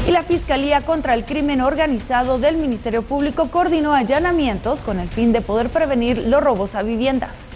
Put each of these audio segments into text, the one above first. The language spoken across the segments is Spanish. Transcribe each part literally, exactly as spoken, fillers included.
Y la Fiscalía contra el Crimen Organizado del Ministerio Público coordinó allanamientos con el fin de poder prevenir los robos a viviendas.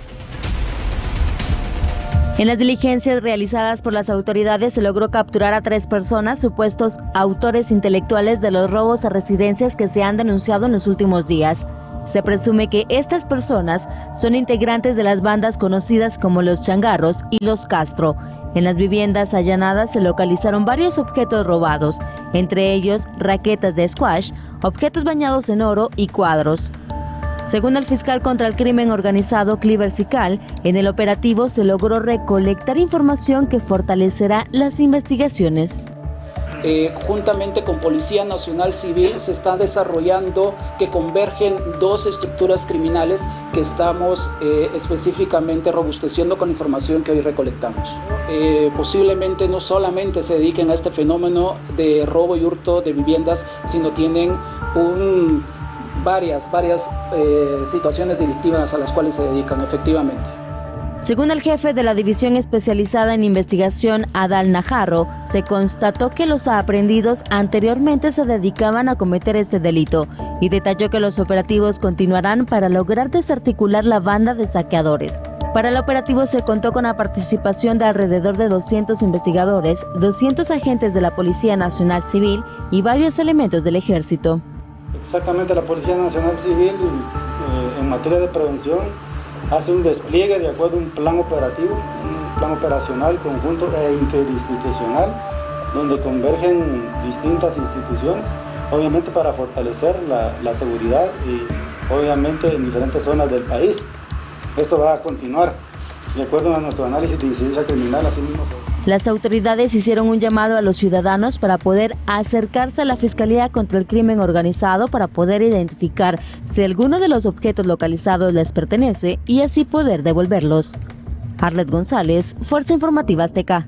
En las diligencias realizadas por las autoridades se logró capturar a tres personas, supuestos autores intelectuales de los robos a residencias que se han denunciado en los últimos días. Se presume que estas personas son integrantes de las bandas conocidas como los Changarros y los Castro. En las viviendas allanadas se localizaron varios objetos robados, entre ellos raquetas de squash, objetos bañados en oro y cuadros. Según el fiscal contra el crimen organizado Cliver Sical, en el operativo se logró recolectar información que fortalecerá las investigaciones. Eh, juntamente con Policía Nacional Civil se están desarrollando que convergen dos estructuras criminales que estamos eh, específicamente robusteciendo con información que hoy recolectamos. Eh, posiblemente no solamente se dediquen a este fenómeno de robo y hurto de viviendas, sino tienen un... varias, varias eh, situaciones delictivas a las cuales se dedican, efectivamente. Según el jefe de la División Especializada en Investigación, Adal Najarro, se constató que los aprehendidos anteriormente se dedicaban a cometer este delito y detalló que los operativos continuarán para lograr desarticular la banda de saqueadores. Para el operativo se contó con la participación de alrededor de doscientos investigadores, doscientos agentes de la Policía Nacional Civil y varios elementos del Ejército. Exactamente, la Policía Nacional Civil eh, en materia de prevención hace un despliegue de acuerdo a un plan operativo, un plan operacional conjunto e interinstitucional, donde convergen distintas instituciones, obviamente para fortalecer la, la seguridad y obviamente en diferentes zonas del país. Esto va a continuar, de acuerdo a nuestro análisis de incidencia criminal, así mismo se... Las autoridades hicieron un llamado a los ciudadanos para poder acercarse a la Fiscalía contra el Crimen Organizado para poder identificar si alguno de los objetos localizados les pertenece y así poder devolverlos. Arlet González, Fuerza Informativa Azteca.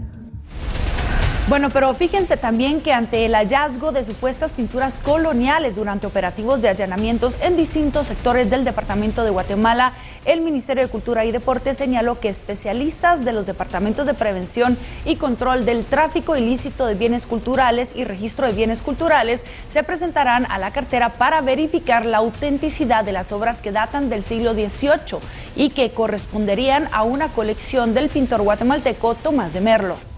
Bueno, pero fíjense también que ante el hallazgo de supuestas pinturas coloniales durante operativos de allanamientos en distintos sectores del departamento de Guatemala, el Ministerio de Cultura y Deportes señaló que especialistas de los departamentos de prevención y control del tráfico ilícito de bienes culturales y registro de bienes culturales se presentarán a la cartera para verificar la autenticidad de las obras que datan del siglo dieciocho y que corresponderían a una colección del pintor guatemalteco Tomás de Merlo.